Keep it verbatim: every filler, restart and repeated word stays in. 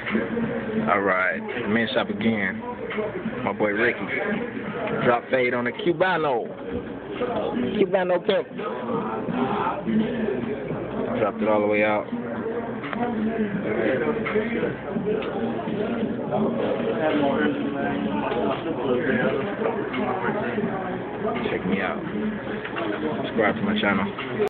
Alright, the main shop again. My boy Ricky. Drop fade on the Cubano. Cubano pimp. Dropped it all the way out. Check me out. Subscribe to my channel.